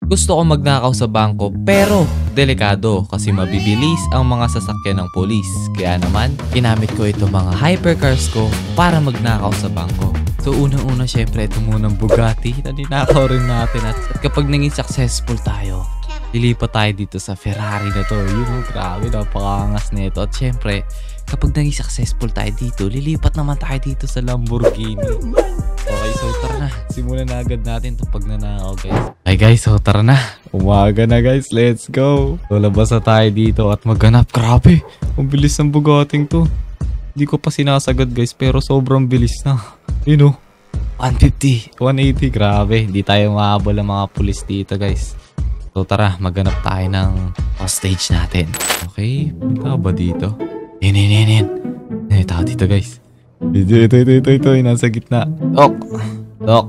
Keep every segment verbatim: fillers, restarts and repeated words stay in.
Gusto ko magnakaw sa bangko pero delikado kasi mabibilis ang mga sasakyan ng polis. Kaya naman, ginamit ko ito mga hypercars ko para magnakaw sa bangko. So unang-una syempre ito munang Bugatti na ninakaw rin natin at kapag naging successful tayo, lilipat tayo dito sa Ferrari na to. Yun know, grabe, napakangas na ito. At syempre, kapag naging successful tayo dito, lilipat naman tayo dito sa Lamborghini. Okay, so tara na. Simulan na agad natin ito pag nanakaw, guys. Ay guys, so tara na. Umaga na guys, let's go. So labas na tayo dito at maghanap. Grabe, ang bilis ng Bugatting to. Hindi ko pa sinasagad guys, pero sobrang bilis na. You know, one fifty, one eighty, grabe. Hindi tayo mahabol ng mga pulis dito guys. So tara, maghanap tayo ng hostage natin. Okay, punta ba dito? Yan, yan, yan, yan. Yan, tao dito guys. Ito, ito, ito, ito, ito, nasa gitna. Dok! Dok!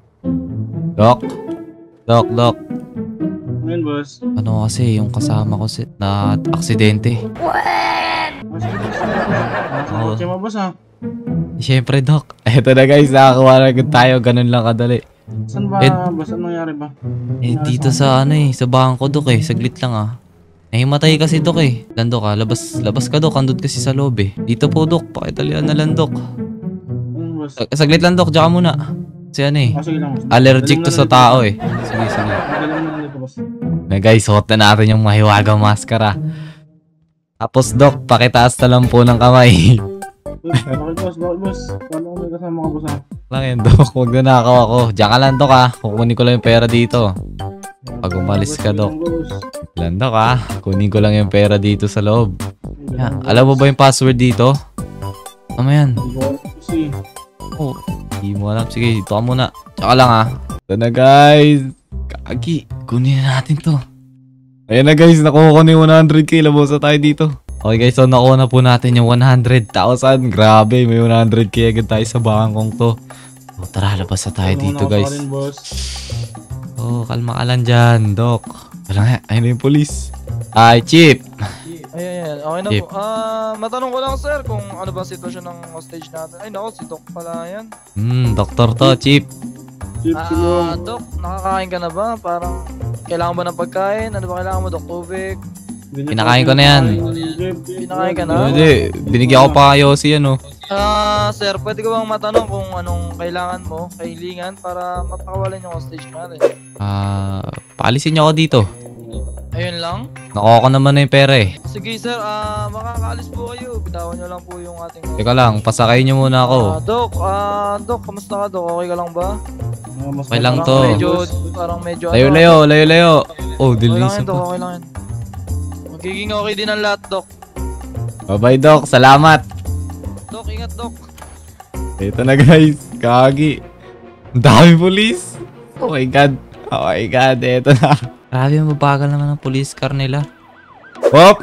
Dok! Dok, Dok! Ayun, boss. Ano kasi yung kasama ko si na aksidente. What? Oo. Kaya mo, boss, ha? Siyempre, Dok. Eto na guys, nakakuha na agad tayo. Ganun lang kadali. Saan ba, Eh, boss? Anong nangyari ba? Eh, dito sa ano eh, sa bangko, Dok eh. Saglit lang ah. Nahimatay kasi, Dok eh. Lando ka, labas, labas ka, Dok. Andun kasi sa loob eh. Dito po, Dok. Pakitalian na lang, Dok. Ayun, boss. Sag- Saglit lang, Dok. Diyan ka muna. Kasi ano eh. Ah, sige lang, boss. Allergic to Galing sa na tao eh. Sige, sige. dito. Galing na dito, boss. Na guys, suot na natin yung mahiwagang maskara. Tapos, Dok, pakitaas na lang po ng kamay. Boss, bakit, boss? Bakit, boss? Paano kung may kasama ka, boss, ha? Lang yan, Dok. Huwag na nakaw ako. Diyan ka lang, Dok ah. Kukunin ko lang yung pera dito. Pag umalis ka, Dok. Lang, Dok ah. Kunin ko lang yung pera dito sa loob. Yeah. Alam mo ba yung password dito? Ano yan? Hindi ko alam, boss, eh. Oh, hindi mo alam. Sige, dito ka muna. Tsaka lang ah. Ito na guys. Kagi. Kunin na natin to. Ayan na guys. Nakuha ko na yung one hundred K. Labos na tayo dito. Okay guys. So nakuha na po natin yung one hundred thousand. Grabe. May one hundred K agad tayo sa bangkong to. So tara. Labas na tayo dito guys. Rin, boss. Oh, kalma ka lang dyan, Dok. Wala nga. Ayun na yung police. Ay, Chief. Ay, ay, ay. Okay na Chip. po. Ah, matanong ko lang sir kung ano ba sitwasyon ng hostage natin. Ay, nako, si Doc pala yan. Hmm, doktor to, Chief. Chip, Ah, silong. Doc, nakakain ka na ba? Parang, kailangan ba ng pagkain? Ano ba kailangan mo, Doc? Tubig? Kinakain ko na yan. Pinakain ka na? Hindi, binigyan ko pa kayo si ano. Ah, sir, pwede ko bang matanong kung anong kailangan mo, kahilingan, para mapakawalan yung hostage natin? Ah, paalisin niyo ako dito. Ayun lang? Nakuha ko naman na yung pera eh. Sige, sir, ah, makakaalis po kayo. Bitawan nyo lang po yung ating... Teka lang, pasakayin niyo muna ako. Ah, Doc, ah, Doc, kamusta ka, Doc? Okay ka lang ba? Okay lang Parang to. medyo, parang medyo... Layo, ano, layo, layo, layo. Oh, Okay lang dilisan yun, Doc. pa. Okay lang yun. Magiging okay din ang lahat, Doc. Bye-bye, Doc. Salamat. Doc, ingat, Doc. Ito na, guys. Kagi. Ang dami police. Oh my God. Oh my God. Ito na. Grabe, mabagal naman ang police car nila. Hop!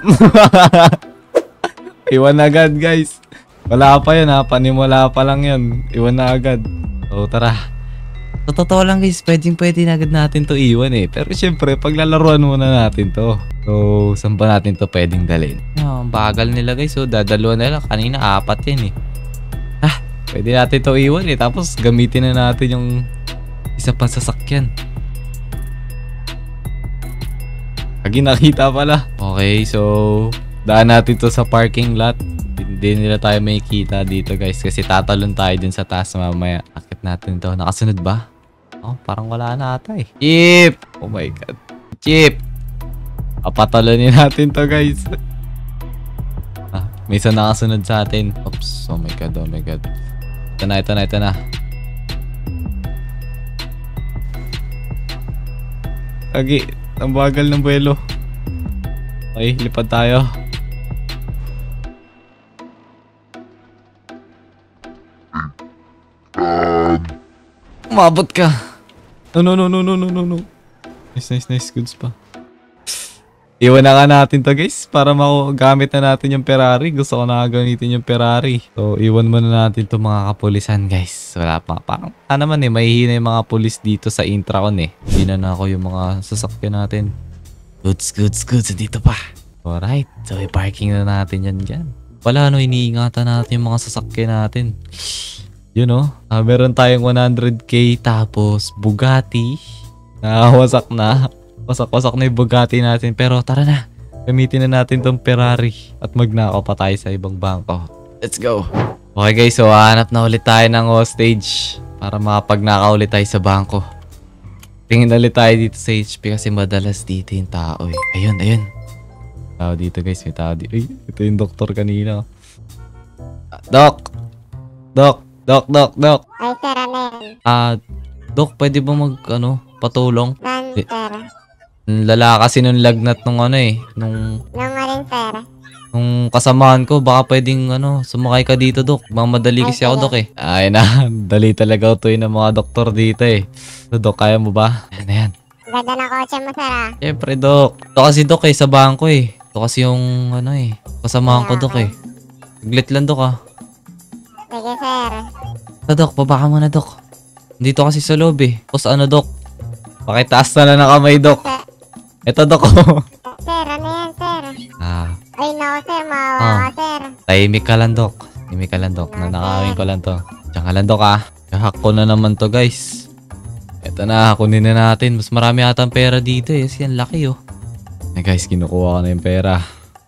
Iwan na agad, guys. Wala pa yun, ha. Panimula pa lang yun. Iwan na agad. So, tara. Sa totoo lang, guys, pwedeng pwede na agad natin to iwan eh. Pero syempre, paglalaruan muna natin to. So, saan ba natin to pwedeng dalhin? Ang bagal nila, guys. So, dadaluan nila. Kanina, apat yan eh. Ah, pwede natin to iwan eh. Tapos, gamitin na natin yung isa pang sasakyan. Lagi nakita pala. Okay, so, daan natin to sa parking lot. Hindi nila tayo may kita dito, guys. Kasi tatalon tayo din sa taas mamaya. Akit natin to. Nakasunod ba? Oh, parang wala na ata eh. Chip! Oh my God. Chip! Papatalonin natin to, guys. Ah, may isa nakasunod sa atin. Oops. Oh my God, oh my God. Ito na, ito na, ito na. Lagi, ang bagal ng buwelo. Okay, lipad tayo. Umabot ka. No, no, no, no, no, no, no, no. Nice, nice, nice. Goods pa. Iwan na nga natin to, guys. Para magamit na natin yung Ferrari. Gusto ko na gamitin yung Ferrari. So, iwan muna natin to mga kapulisan, guys. Wala pa. Parang, ah naman eh. Mahihina yung mga pulis dito sa Intracon eh. Hindi na na ako yung mga sasakyan natin. Goods, goods, goods. Dito pa. Alright. So, i-parking na natin yan dyan. Wala, no. Iniingatan natin yung mga sasakyan natin. You know, uh, meron tayong one hundred K tapos Bugatti Nakawasak na. Wasak-wasak na yung Bugatti natin. Pero tara na. Gamitin na natin tong Ferrari. At magnakaw pa tayo sa ibang bangko. Let's go. Okay guys, so hanap na ulit tayo ng hostage. Para makapagnakaw ulit tayo sa bangko. Tingin ulit tayo dito sa H P kasi madalas dito yung tao eh. Ayun, ayun. Tao dito guys, may tao dito. Ay, ito yung doktor kanina. Ah, Doc! Doc! Doc, Doc, Doc! Ay, sir, ano yan? Ah, Doc, pwede ba mag, ano, patulong? Saan, Eh. sir? Lala kasi nung lagnat nung ano eh. Nung, Nung alin, sir? nung kasamahan ko, baka pwedeng, ano, sumakay ka dito, Doc. Mamadali kasi ako, Doc eh. Ay na, dali talaga ito ng mga doktor dito eh. So, Doc, kaya mo ba? Ayan, ayan. Ganda ng kotse mo, sir, ah. Siyempre, Doc. Ito kasi, Doc eh, sa bangko eh. Ito kasi yung, ano eh, kasamahan ko, Doc eh. Saglit lang, Doc ah. Sige, sir. Ito, Doc, baba ka muna, Doc. Dito kasi sa loob eh. Tapos ano, Doc? Pakitaas na lang ng kamay, Doc. Ito, Doc. Sir, ano yan, sir? ah, Ay, naku, sir, maawa Ah. ka, sir. tahimik ka lang, Doc. Tahimik ka lang, Doc. Nanakawin ko lang to. Diyan ka lang, Doc, ah. Kahak ko na naman to, guys. Ito na, kunin na natin. Mas marami ata ang pera dito eh. Kasi ang laki, oh. Eh, guys, kinukuha ko na yung pera.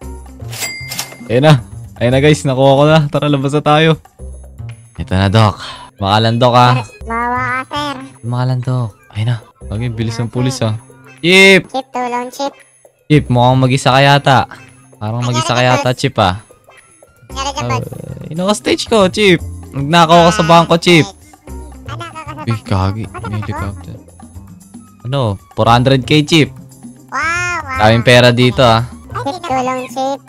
Ayun na. Ayun na, guys. Nakuha ko na. Tara, labas na tayo. Ito na, Doc. Makalan, Doc, ah. Maawa ka, sir. Makalan, Doc. Ayun na. Okay, bilis ng pulis, ah. Chip! Chip, tulong, chip. Chip, mukhang mag-isa ka yata. Parang mag-isa ka yata, Chip, ah. Nangyari dyan, boss. Uh, Ino-stage ko, Chip. Nagnakaw ka sa bangko, Chip. Ano, kakasabak Uy, mo? kagi. Bakit May ako? helicopter. Ano? four hundred K, Chip. Wow, wow. Daming pera dito, ah. Chip, tulong, chip.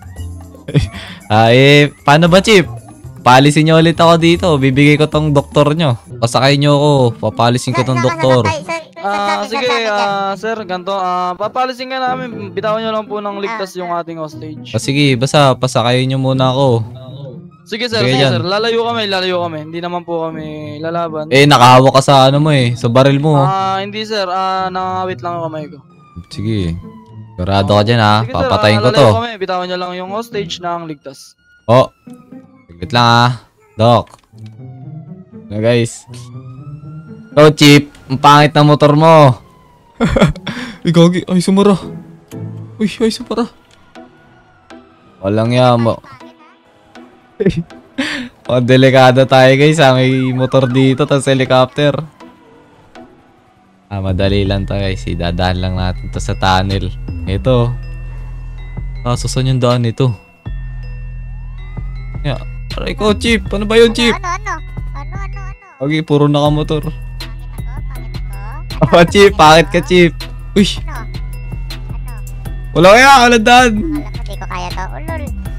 Ah, eh, paano ba, Chip? Paalisin nyo ulit ako dito. Bibigay ko tong doktor nyo. Pasakay nyo ako. Papalisin ko tong doktor. Ah, sige, ah, sir, ganito. Ah, papalisin ka namin. Bitawan nyo lang po ng ligtas yung ating hostage. Ah, sige, basta pasakayin nyo muna ako. Sige, sir, sige sige, yan. sir. Lalayo kami, lalayo kami. Hindi naman po kami lalaban. Eh, nakahawak ka sa ano mo eh. Sa baril mo. Ah, hindi, sir. Ah, nangangawit lang ang kamay ko. Sige. Sigurado ka dyan, ha. Sige, sir, Papatayin ah, ko to. lalayo kami. Bitawan nyo lang yung hostage ng ligtas. Oh. Saglit lang, ha. Doc. Na, guys. Oh, Chip. Ang pangit na motor mo. Ay, gagi. Ay, sumara. Uy, ay, sumara. Walang yama. Oh, delikado tayo, guys. Ha? May motor dito, tapos helicopter. Ah, madali lang to, guys. Idadaan lang natin to sa tunnel. Ito. Ah, susan yung daan nito. Yeah. Aray ko, Chip. Ano ba yun, Chip? Ano, ano? Ano, ano, ano? Okay, puro nakamotor. Pangit ako, pangit ako. Oh, Chip. Bakit ka, Chip? Uy, Ano? Ano? wala kaya. Wala daan. Alam ko, di ko kaya to. Ulol.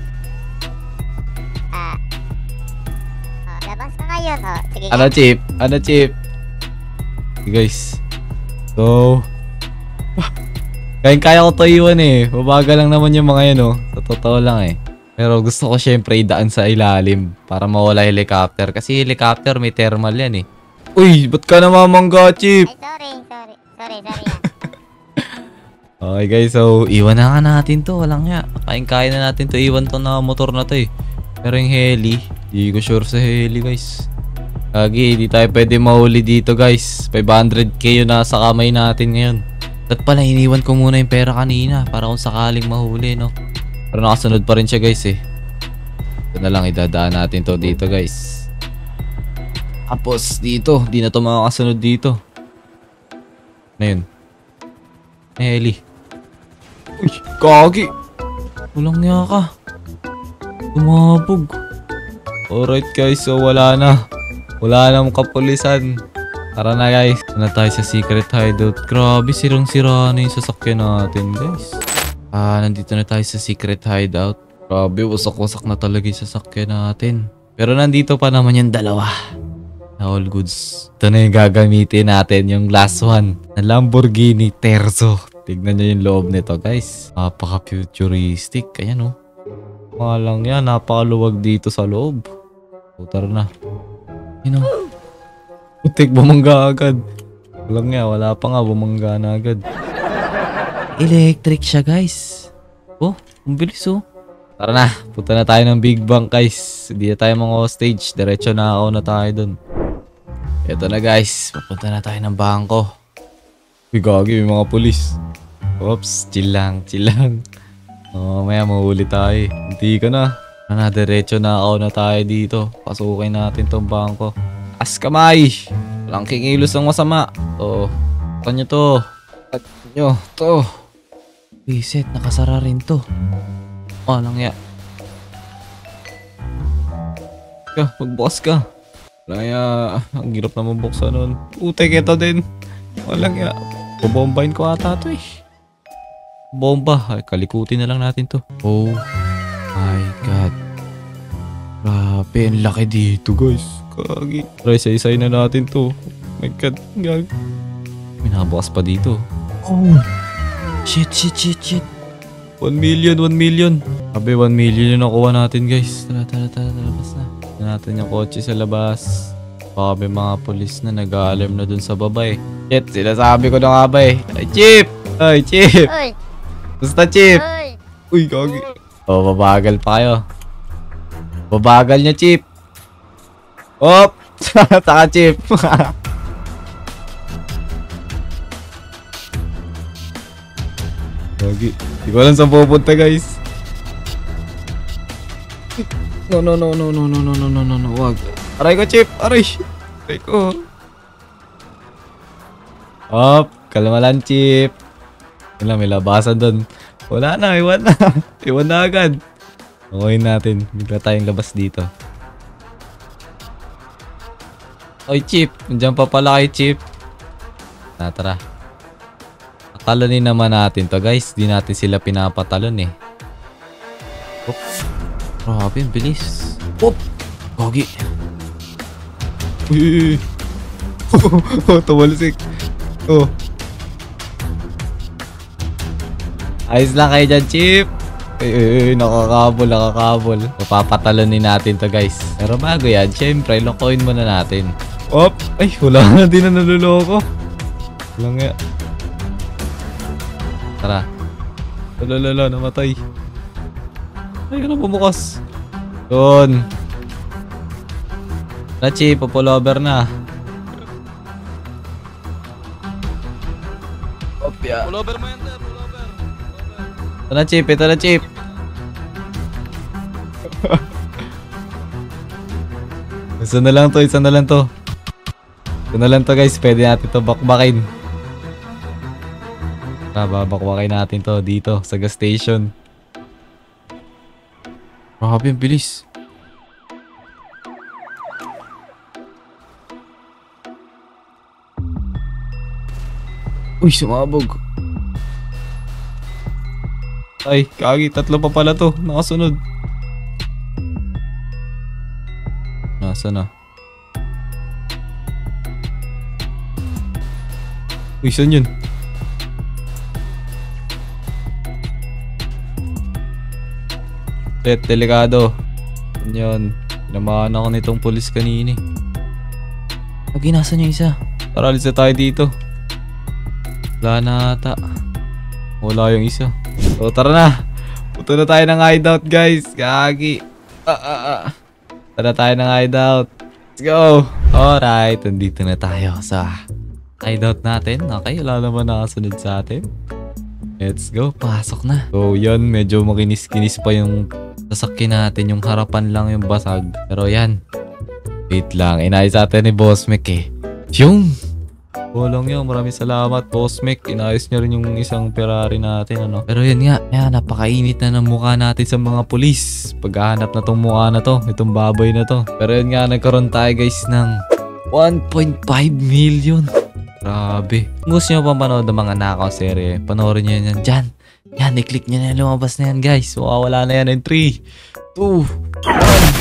Ah. Oh, labas ka ngayon, oh. Sige, Ano, Chip? Ano, Chip? Okay, guys. So, kaya kaya ko to iwan eh. Mabagal lang naman yung mga yan, oh. Sa totoo lang eh. Pero gusto ko syempre idaan sa ilalim para mawala helicopter. Kasi helicopter may thermal yan eh. Uy, ba't ka namamangga, Chip? Ay, sorry, sorry. Sorry, sorry. ah. Okay guys, so iwan na nga natin to. Walang nga. Kain-kain na natin to. Iwan to na motor na to eh. Pero yung heli, di ko sure sa heli guys. Kagi, di tayo pwede mahuli dito guys. five hundred K yung nasa kamay natin ngayon. At pala, iniwan ko muna yung pera kanina para kung sakaling mahuli, no? Pero nakasunod pa rin siya guys eh. Ito na lang, idadaan natin to dito guys. Tapos dito, di na to makakasunod dito. Na yun. Heli. Uy, kagi. Walang niya ka. Tumabog. Alright guys, so wala na. Wala na mong kapulisan. Tara na guys. Ito na tayo sa secret hideout. Grabe, sirang-sira na yung sasakyan natin guys. Ah, nandito na tayo sa secret hideout. Grabe, wasak-wasak na talaga yung sasakyan natin. Pero nandito pa naman yung dalawa. Na all goods. Ito na yung gagamitin natin, yung last one. Na Lamborghini Terzo. Tignan nyo yung loob nito, guys. Napaka-futuristic. Ayan, oh. Mga lang yan, napakaluwag dito sa loob. O, tara na. Yun, oh. Putik, bumangga agad. Walang nga, wala pa nga, bumangga na agad. Electric siya, guys. Oh, ang bilis, oh. Tara na, punta na tayo ng Big Bank, guys. Hindi na tayo mga hostage. Diretso na ako na tayo dun. Ito na, guys. Papunta na tayo ng bangko. Uy, gagi, may mga pulis. Oops, chill lang, chill lang. Oh, maya mahuli tayo. Hindi ka na. Na, diretso na ako na tayo dito. Pasukin natin tong bangko. As kamay! Walang kikilos ng masama. Oo. Ito nyo to. At nyo, to. Reset, nakasara rin to. Oh, lang ya. Ka, magbukas ka. Kaya, ang hirap na mabuksan nun. Utek, ito din. Walang ya. Babombahin ko ata to eh. Bomba. Ay, kalikutin na lang natin to. Oh my God. Grabe, ang laki dito guys. Kagi. Try, isa-isay na natin to. Oh my God. Gag. May nakabukas pa dito. Oh. Shit, shit, shit, shit. one million, one million. Sabi, one million yung nakuha natin guys. Tara, tara, tara, tara. Labas na. Tignan natin yung kotse sa labas. Baka may mga polis na nag-a-alarm na dun sa baba eh. Shit, sinasabi ko na nga ba eh. Ay, Chip! Ay, Chip! Uy! Basta, Chip! Uy! Uy, gagi. Oh, babagal pa kayo. Babagal niya, Chip. Op! Taka, Chip. Gagi. Di ko alam saan pupunta, guys. No, no, no, no, no, no, no, no, no, no, no, wag. Aray ko, Chip. Aray. Aray ko. Op, kalma lang, Chip. Wala, may labasan doon. Wala na, iwan na. Iwan na agad. Okay natin. Bigla tayong labas dito. Oy, Chip. Nandiyan pa pala kay Chip. Na, tara. Talonin naman natin to, guys. Di natin sila pinapatalon eh. Oop. Grabe, ang bilis. Oop! Gogi. Uy! Oh, tumalisik. Oh. Ayos lang kayo dyan, Chip. Ay, ay, ay, nakakabol, nakakabol. Mapapatalonin natin to, guys. Pero bago yan, syempre, lokoin muna natin. Oop! Ay, wala na din na naluloko. Wala nga. Tara. Lalala, namatay. Ay, ano bumukas? Doon. Tara, Chip, popolover na. Opya. Pullover mo yan, sir. Pullover. Ito na, Chip. Ito na, Chip. Isa na lang to. Isa na lang to. Isa na lang to, guys. Pwede natin to bakbakin. Babakbakin natin to dito sa gas station. Grabe, ang bilis. Uy, sumabog. Ay, kagi, tatlo pa pala to. Nakasunod. Nasa na? Uy, saan yun? Set, delikado. Yan yun. Pinamahan ako nitong pulis kanini. Pag inasa niyo isa. Tara, alis na tayo dito. Wala na ata. Wala yung isa. So, tara na. Punta na tayo ng hideout, guys. Gagi. Ah, ah, ah. Tara tayo ng hideout. Let's go. Alright, nandito na tayo sa hideout natin. Okay, wala naman nakasunod sa atin. Let's go. Pasok na. So, yan. Medyo makinis-kinis pa yung sasakyan natin. Yung harapan lang yung basag. Pero yan. Wait lang. Inayos natin ni Boss Mick eh. Yung! Walang yun. Maraming salamat, Boss Mick. Inayos niya rin yung isang Ferrari natin. Ano? Pero yan nga. Yan, napakainit na ng mukha natin sa mga pulis. Paghahanap na tong mukha na to. Itong baboy na to. Pero yan nga, nagkaroon tayo guys ng one point five million. Grabe. Kung gusto nyo pang panood ng mga nakaw serye, panoorin nyo yan dyan. Yan, i-click nyo na yan. Lumabas na yan guys. Mawawala na yan in three, two, one.